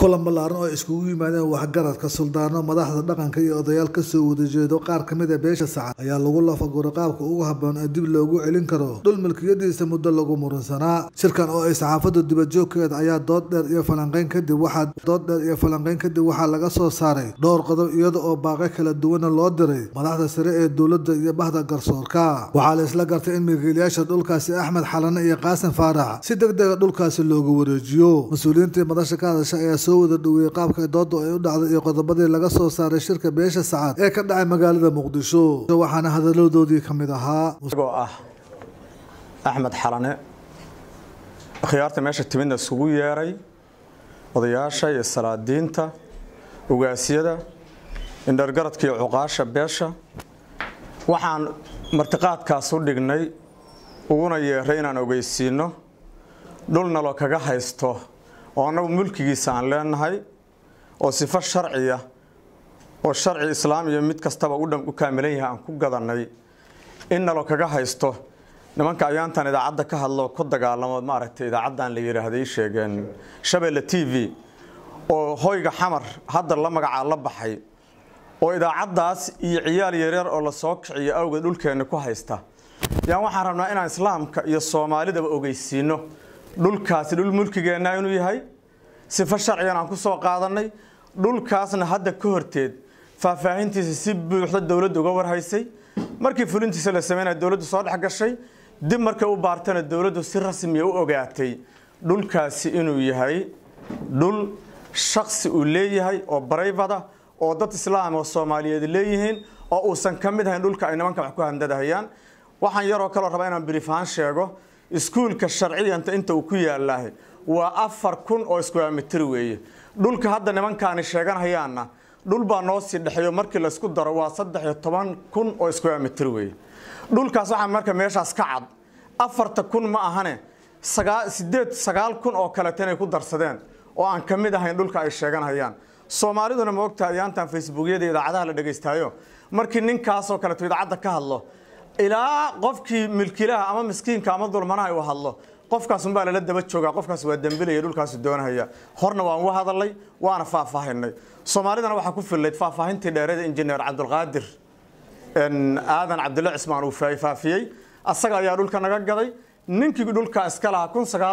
kulan ballaaran oo iskugu yimaadeen waxgaradka suldaano madaxda dhaqanka iyo odayaal ka soo wada jeedo qaar kamid ah beesha Sacad ayaa lagu lafaguray qaabka ugu habboon ee dib loogu celin karo dhul milkiyadiisa muddo lagu muransanaa shirkan oo ay saxaafaddu dibadjoogkeeda ayaa dood dheer iyo falanqeyn kadib waxaa laga soo saaray dhowr qodob iyada oo baaqyo kala duwan loo diray madaxda sare ee dowladda iyo bahda garsoorka waxaa la isla gartay in milkiilayaasha dhulkaasi Axmed Xalane iyo Qaasim Faarax si degdeg ah dhulkaasi loogu wareejiyo mas'uuliyiinta madasha ka hadashay ayaa soo wada dhawey qaabka doodda ay u dhacday iyo qodobadii laga soo saaray shirka beesha Sacad ee ka dhacay magaalada Muqdisho waxaana hadaladoodii kamid ahaa Axmed Xalane khiyaarta meesha timidna isugu yeeray odayaasha iyo salaadiinta ugaasiyada indhargaradka iyo cuqaasha beesha waxaan martiqaadkaas u dhignay uguna yeeray inaan ogeysiino dhulna loo kaga haysto oo anagu mulkigiisa aan leenahay oo sifo sharciya oo sharci islaam iyo mid kastaba u kaamilan yahay aan ku gadanay in loo kaga haysto nimanka ayaantan idaacada ka hadlo ku dagaalamo maaragtay idaacadan la yiraahday sheegeen Shabeelle TV oo hoyga xamar hadda la magaca la baxay oo idaacadaas iyo ciyaal yaryar oo la soo kiciyo awgeed dhulkeena ku haysta yaan waxaan rabnaa inaan islaamka iyo Soomaalida ogeysiino dhulkaasi dhul mulkigeena inuu yahay sifo sharciyan aan ku soo qaadanay dhulkaasna hadda ka horteed faahfaahintiisa si buuxda dawladdu uga warhaysay markii fulintiisa la sameeyay dawladdu soo dhax gashay dib markay u baartana dawladdu si rasmi ah u ogaatay dhulkaasi inuu yahay dhul shakhsi uu leeyahay oo private oo dad islaam oo Soomaaliyeed leeyihiin oo uusan kamid ahayn dhulka ay nimanka wax ku handadahayaan waxaan yaroo kale rabaa inaan briefaan sheego iskuulka sharciyanta inta uu ku yaalahay waa 4000 oo square meter weeye dhulka hadda nimankaani sheeganayaana dhul baa noo sii dhaxayo markii la isku daro waa 13000 oo square meter weeye dhulkaas waxa marka meeshaas ka cad 4000 ma ahane 8000 oo kale tan ay ku darsadeen oo aan kamid ahayn dhulka ay sheeganayaan Soomaaliduna ma ogtahay ayaantan Facebookyada idaacadaha la dhageystaayo markii ninkaas oo kale idaacada ka hadlo ilaa qofkii milkiilaha ama miskiinka ama dulmanaha uu hadlo qofkaas unbaa la daba jooga qofkaas waa dambiilay dhulkaas doonaya horna waan u hadalay waana faahfaahinay Soomaalidana waxa ku filayd faahfaahintii dheerada injineer Cabdulqaadir aadan Cabdullaahi Ismaan uu faafiyay asaga ayaa dhulka naga gaday ninkii dhulka iska lahaa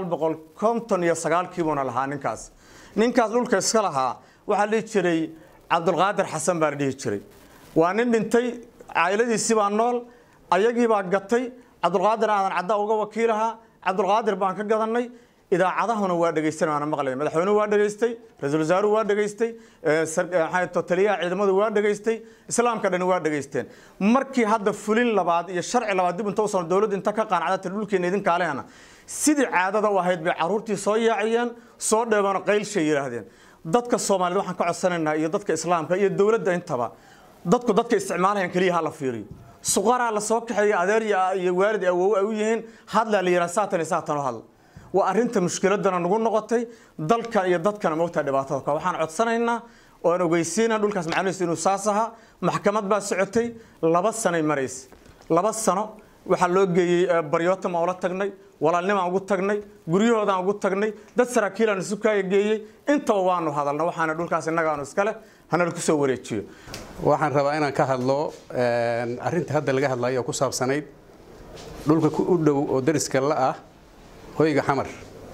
1959 kiibona lahaa ninkaas dhulka iska lahaa waxa la jiray Cabdulqaadir Xasan baa dhihi jiray waa nin dhintay cayladiisi baa nool ayagii baa gatay Cabdulqaadir aadan cadda uga wakiilaha Cabdulqaadir baan ka gadanay idaacadahuna waa dhageysanayna maqlay madaxweynuhu waa dhageystay ra'iisul wasaaruhu waa dhageystay taliyaha ciidamadu waa dhageystay islaamka dhan waa dhageysteen markii hadda fulin labaad iyo sharci labaad dib inta soo dawladda inta ka qaanacada dhulkeena idin kaaleena sidii caadada u ahayd bay caruurtii soo yaaciyeen soo dheeban qayl shay yiraahdeen dadka Soomaaliyeed waxaan ka codsanaynaa iyo dadka islaamka iyo dawladda intaba dadka isticmaalayaan kaliya la fiiriyo suqara la soo kaxay adeer iyo waalid awoow ay u yihiin hadla la yiraahdo saatan oo hal waa arinta mushkiladana nagu noqotay dalka iyo dadkana moogta dhibaatada ka waxaan codsanaynaa oo aan ogeysiina dhulkaas macluumiis inuu saasaha maxkamad baa socotay 2 sano mareys 2 sano waxa loo geeyay baryoota ma wala tagnay walaalnimo ugu tagnay guriyahooda ugu tagnay dad saraakiilan isu kaaya geeyay inta waanu hadalna waxaana dhulkaas inaga aanu iskale hana ku soo wareejiyo waxaan rabaa inaan ka hadlo arinta hadda laga hadlayo ku saabsanayd dhulka u dhow oo dariska la ah hoyga xamar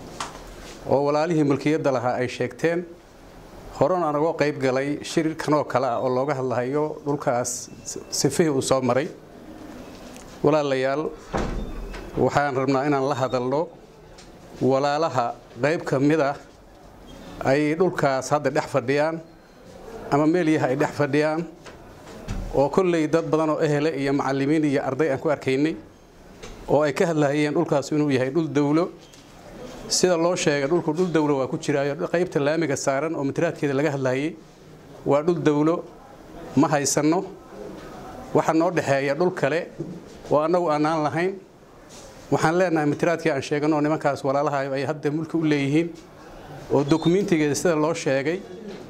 oo walaalihii mulkiyada lahaa ay sheegteen horena anaga qayb galay shirkan oo kale ah oo looga hadlayo dhulkaas sifihii uu soo maray walaalayaal waxaan rabnaa inaan la hadalno walaalaha qayb kamid ah ay dhulkaas hadda dhex fadhiyaan ama meeliyaha ay dhex fadhiyaan oo kullay dad badan oo ehle iyo macallimiin iyo arday aan ku arkaynay oo ay ka hadlayeen dhulkaas inuu yahay dhul dawlo sida loo sheegay dhulku dhul dawlo waa ku jiraayo qaybta laamiga saaran oo mitiraadkeeda laga hadlayay waa dhul dawlo ma haysano waxa noo dhaxeeya dhul kale oo anagu aanan lahayn waxaan leenahay mitiraadkii aan sheegano nimankaas walaalaha ay hadda mulki u leeyihiin oo dokumentigeeda sida loo sheegay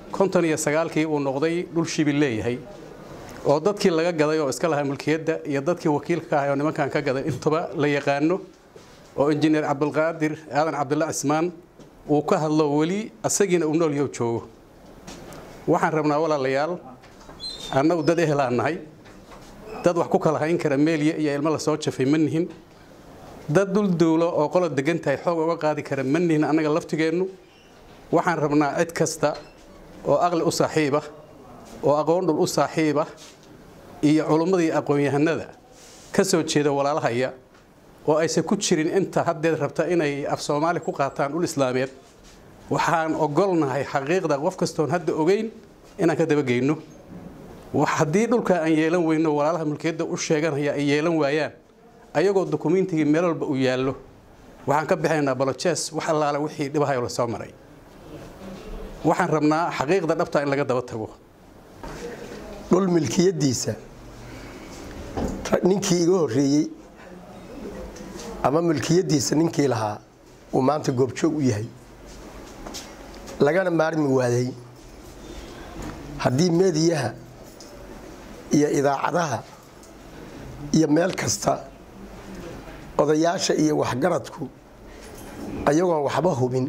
59 uu noqday dhul shibil leeyahay oo dadkii laga gaday oo iska lahaa mulkiyada iyo dadkii wakiilka ah oo nimankan ka gaday intaba la yaqaano oo injineer Cabdulqaadir aadan Cabdullaahi Ismaan uu ka hadlo weli asagina uu nool yahay joogo waxaan rabnaa walaalayaal annagu dad ehelanahay dad wax ku kala hayn kara meeliya iyo ilmo la soo jafay manihin dad dul dawlo oo qolo degan tahay xoog uga qaadi kara manihin annaga laftigeenu waxaan rabnaa cid kasta oo aqli u saaxiib ah oo aqoon dhul u saaxiib ah iyo culimadii aqoon-yahanada ka soo jeeda walaalahaya oo aysan ku jirin inta haddeed rabta inay af Soomaali ku qaataan dhul islaameed waxaan ogolnahay xaqiiqda qof kastoon hadda ogeyn inaan ka daba geyno wax hadii dhulka aan yeelan weyno walaalaha mulkiyada u sheeganaya ay yeelan waayaan ayagoo dokumentiga meel walba u yaalo waxaan ka bixinaa baloches wax allaala wixii dhibahay la soo maray waxaan rabnaa xaqiiqda dhabta in laga daba tago dhul milkiyadiisa ninkii iga horeeyay ama milkiyadiisa ninkii lahaa uu maanta goobjoog u yahay lagana maarmi waaday haddii meediyaha iyo idaacadaha iyo meel kasta odayaasha iyo waxgaradku ayagoon waxba hubin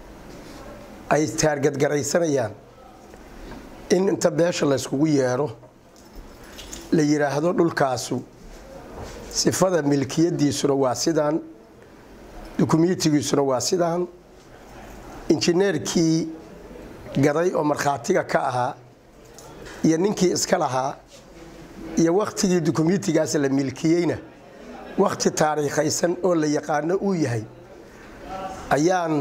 ay taargadgaraysanayaan in inta beesha la iskugu yeero la yiraahdo dhulkaasu sifada milkiyadiisuna waa sidaan dukumiintigiisuna waa sidaan injineerkii gaday oo markhaatiga ka ahaa iyo ninkii iska lahaa iyo waqtigii dukumiintigaas la milkiyeyna waqti taariikhaysan oo la yaqaano uu yahay ayaan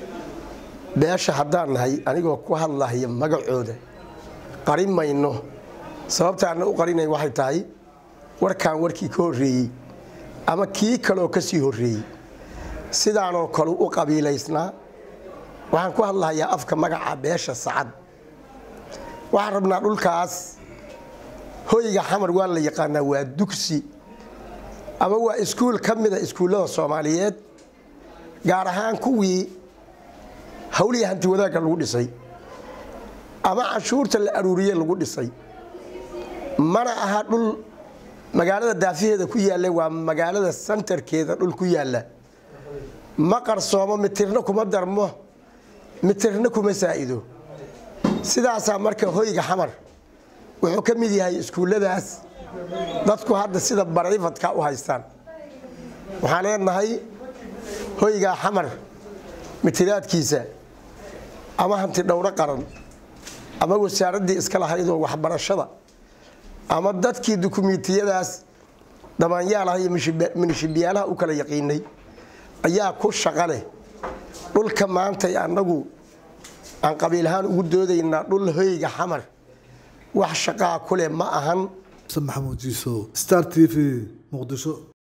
beesha haddaan nahay anigoo ku hadlaya magacooda qarin mayno sababtaana u qarinay waxay tahay warkaan warkii ka horeeyay ama kii kale oo ka sii horeeyay sidaanoo kale u qabiilaysnaa waxaan ku hadlayaa afka magaca beesha Sacad waxaan rabnaa dhulkaas hoyga xamar waa la yaqaanaa waa dugsi ama waa iskuul kamida iskuulada Soomaaliyeed gaar ahaan kuwii hawliyi hanti wadaaga lagu dhisay ama cashuurta la aruuriyay lagu dhisay mana aha dhul magaalada daafiyeeda ku yaala waa magaalada centerkeeda dhul ku yaala ma qarsoomo mitirna kuma darmo mitirna kuma saa'ido sidaas marka hoyga xamar wuxuu ka mid yahay iskuuladaas dadku hadda sida barayfadka u haystaan waxaan leenahay hoyga xamar mitiraadkiisa ama hanti dhowr qaran ama wasaaradii iska lahayd oo waxbarashada ama dadkii dukumiintiyadaas damaanyaalaha iyo minishibiyaalaha u kala yaqiinay ayaa ku shaqale dhulka maanta anagu aan qabiilahaan ugu doodaynaa dhul hoyga xamar wax shaqaa kule ma ahan maxamuud jiiso Star TV Muqdisho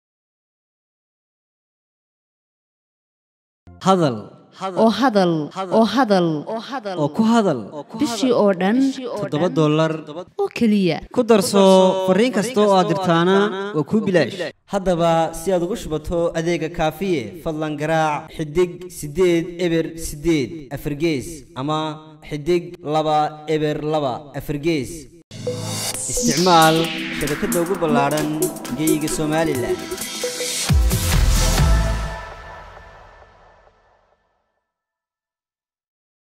hadal oo ku hadal bishii oo dhan $7 oo kaliya ku darso fariin kasta oo aad dirtaana waa ku bilaash haddaba si aad ugu shubato adeega kaafiye fadlan garaac xidig 8 eber 8 afargees ama xidig 2 eber 2 afargees isticmaal shabakada ugu ballaaran geyga Soomaaliland